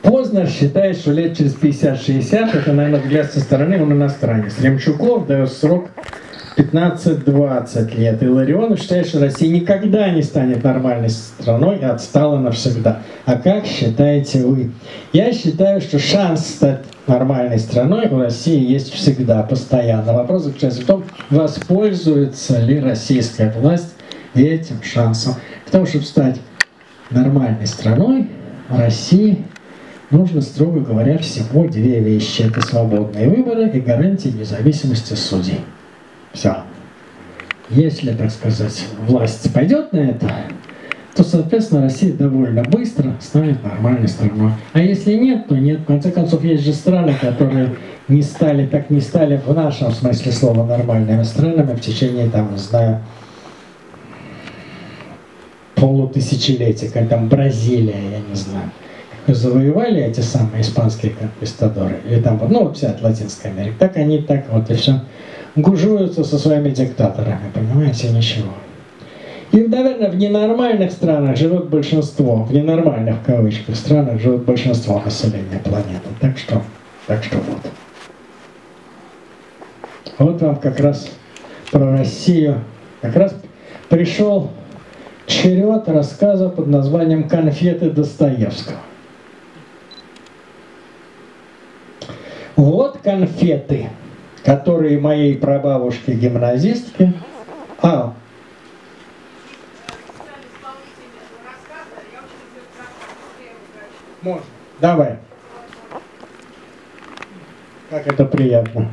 Познер считает, что лет через 50-60, это, наверное, взгляд со стороны, он иностранец. Ремчуков дает срок 15-20 лет. И Ларионов считает, что Россия никогда не станет нормальной страной и отстала навсегда. А как считаете вы? Я считаю, что шанс стать нормальной страной у России есть всегда, постоянно. Вопрос заключается в том, воспользуется ли российская власть этим шансом. К тому, чтобы стать нормальной страной, в России нужно, строго говоря, всего две вещи. Это свободные выборы и гарантия независимости судей. Все. Если, так сказать, власть пойдет на это, то, соответственно, Россия довольно быстро станет нормальной страной. А если нет, то нет. В конце концов, есть же страны, которые не стали в нашем смысле слова нормальными странами в течение, там, не знаю, полутысячелетия, как там Бразилия, я не знаю. Завоевали эти самые испанские конквистадоры, или там, ну, вот вся Латинская Америка, так они так вот и все гужуются со своими диктаторами, понимаете, ничего. И, наверное, в ненормальных странах живет большинство, в ненормальных, в кавычках, странах живет большинство населения планеты. Так что вот. Вот вам как раз про Россию, как раз пришел черед рассказа под названием «Конфеты Достоевского». Вот конфеты, которые моей прабабушке-гимназистке... Можно. Давай. Как это приятно.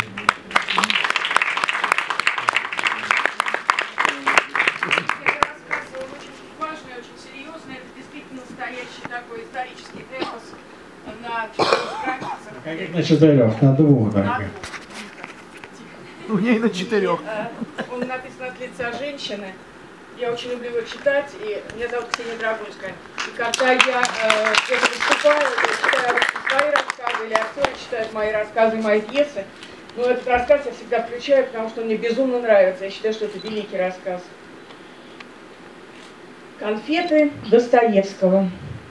Каких на 4? На 2, дорогая. У ней на 4. Он написан от лица женщины. Я очень люблю его читать, и меня зовут Ксения Драгунская. И когда я где-то выступаю, я читаю свои рассказы, или актеры читают мои рассказы, мои пьесы, но этот рассказ я всегда включаю, потому что он мне безумно нравится. Я считаю, что это великий рассказ. Конфеты Достоевского.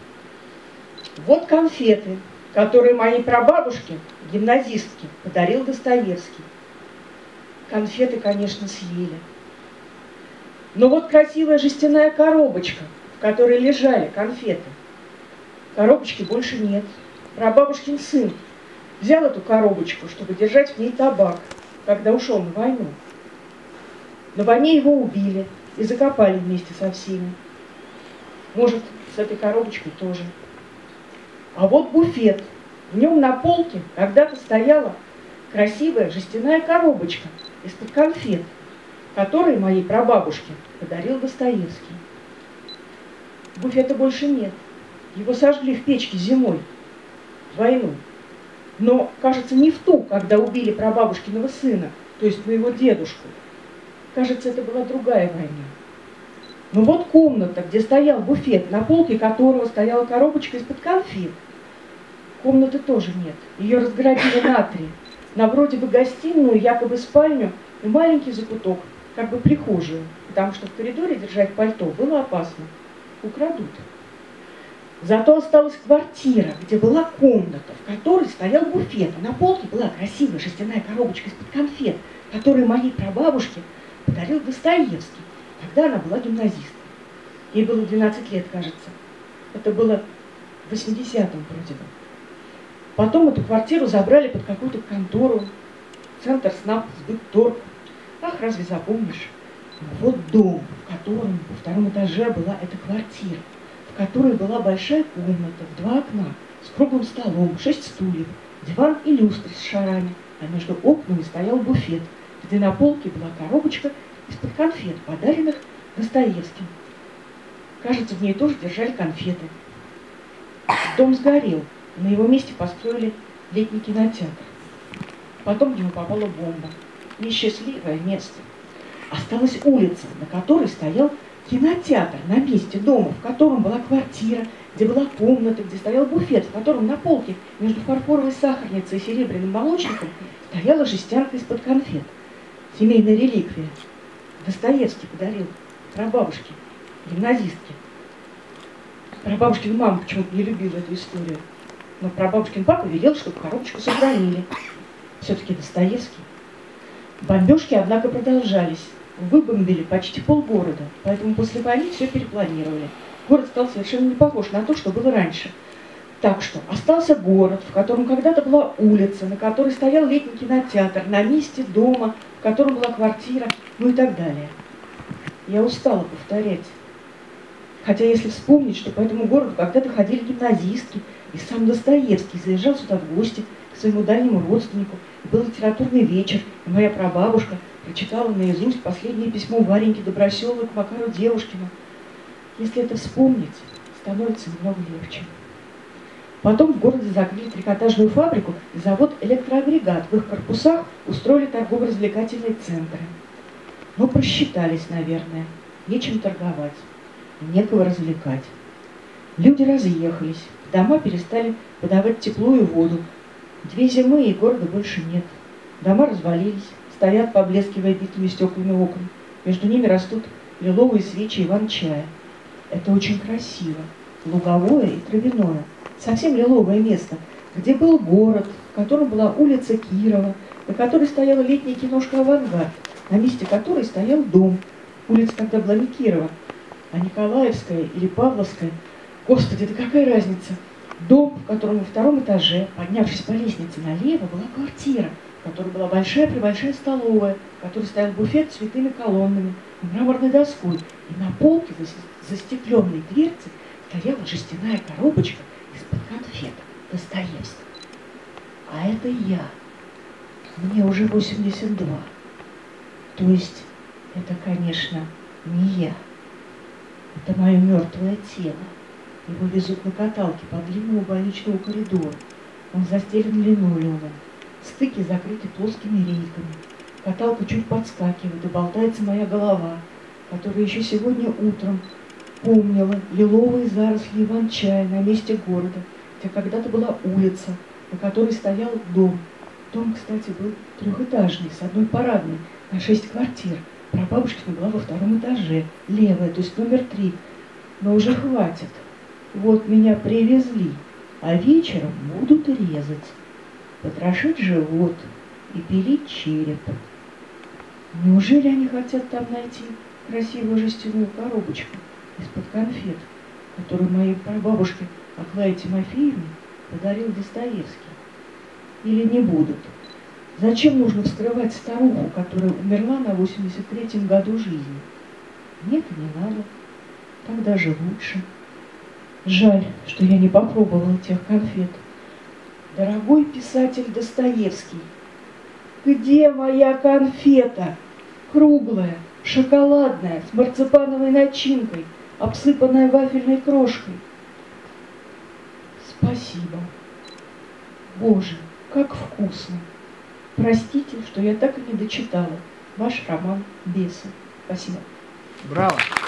Вот конфеты, которые моей прабабушке, гимназистке, подарил Достоевский. Конфеты, конечно, съели. Но вот красивая жестяная коробочка, в которой лежали конфеты. Коробочки больше нет. Прабабушкин сын взял эту коробочку, чтобы держать в ней табак, когда ушел на войну. На войне его убили и закопали вместе со всеми. Может, с этой коробочкой тоже. А вот буфет. В нем на полке когда-то стояла красивая жестяная коробочка из-под конфет, которые моей прабабушке подарил Достоевский. Буфета больше нет. Его сожгли в печке зимой, в войну. Но, кажется, не в ту, когда убили прабабушкиного сына, то есть моего дедушку. Кажется, это была другая война. Но вот комната, где стоял буфет, на полке которого стояла коробочка из-под конфет. Комнаты тоже нет. Ее разградили на 3. На вроде бы гостиную, якобы спальню и маленький закуток, как бы прихожую, потому что в коридоре держать пальто было опасно. Украдут. Зато осталась квартира, где была комната, в которой стоял буфет. А на полке была красивая жестяная коробочка из-под конфет, которую моей прабабушке подарил Достоевский, когда она была гимназисткой. Ей было 12 лет, кажется. Это было в 80-м вроде бы. Потом эту квартиру забрали под какую-то контору, Центр СНАП, Сбытторг. Ах, разве запомнишь? Вот дом, в котором во 2-м этаже была эта квартира, в которой была большая комната, в 2 окна, с круглым столом, 6 стульев, диван и люстры с шарами, а между окнами стоял буфет, где на полке была коробочка из-под конфет, подаренных Достоевским. Кажется, в ней тоже держали конфеты. Дом сгорел, на его месте построили летний кинотеатр. Потом в него попала бомба. Несчастливое место. Осталась улица, на которой стоял кинотеатр на месте дома, в котором была квартира, где была комната, где стоял буфет, в котором на полке между фарфоровой сахарницей и серебряным молочником стояла жестянка из-под конфет. Семейная реликвия. Достоевский подарил прабабушке, гимназистке. Прабабушкина мама почему-то не любила эту историю. Но прабабушкин папа велел, чтобы коробочку сохранили. Все-таки Достоевский. Бомбежки, однако, продолжались. Выбомбили почти полгорода, поэтому после войны все перепланировали. Город стал совершенно не похож на то, что было раньше. Так что остался город, в котором когда-то была улица, на которой стоял летний кинотеатр, на месте дома, в котором была квартира, ну и так далее. Я устала повторять. Хотя если вспомнить, что по этому городу когда-то ходили гимназистки, и сам Достоевский заезжал сюда в гости к своему дальнему родственнику, и был литературный вечер, и моя прабабушка прочитала наизусть последнее письмо Вареньки Доброселовой к Макару Девушкину. Если это вспомнить, становится немного легче. Потом в городе закрыли трикотажную фабрику и завод «Электроагрегат». В их корпусах устроили торгово-развлекательные центры. Но просчитались, наверное. Нечем торговать, некого развлекать. Люди разъехались, дома перестали подавать тепло и воду. 2 зимы, и города больше нет. Дома развалились, стоят, поблескивая битыми стеклами окон. Между ними растут лиловые свечи иван-чая. Это очень красиво. Луговое и травяное. Совсем лиловое место, где был город, в котором была улица Кирова, на которой стояла летняя киношка «Авангард», на месте которой стоял дом. Улица тогда была не Кирова, а Николаевская или Павловская. Господи, да какая разница? Дом, в котором на 2-м этаже, поднявшись по лестнице налево, была квартира, в которой была большая-пребольшая столовая, в которой стоял буфет с цветными колоннами и мраморной доской. И на полке за застекленной дверцей стояла жестяная коробочка из-под конфет Достоевского. А это я. Мне уже 82. То есть это, конечно, не я. Это мое мертвое тело. Его везут на каталке по длинному больничному коридору. Он застелен линолеумом. Стыки закрыты плоскими рейками. Каталка чуть подскакивает, и болтается моя голова, которая еще сегодня утром помнила лиловые заросли иван-чая на месте города, где когда-то была улица, на которой стоял дом. Дом, кстати, был 3-этажный, с одной парадной, на 6 квартир. Прабабушкина была во 2-м этаже, левая, то есть номер 3. Но уже хватит. Вот меня привезли, а вечером будут резать, потрошить живот и пилить череп. Неужели они хотят там найти красивую жестяную коробочку из-под конфет, которую моей прабабушке Аглае Тимофеевне подарил Достоевский? Или не будут? Зачем нужно вскрывать старуху, которая умерла на 83-м году жизни? Нет, не надо. Так даже лучше. Жаль, что я не попробовала тех конфет. Дорогой писатель Достоевский, где моя конфета? Круглая, шоколадная, с марципановой начинкой, обсыпанная вафельной крошкой. Спасибо. Боже, как вкусно. Простите, что я так и не дочитала ваш роман «Бесы». Спасибо. Браво!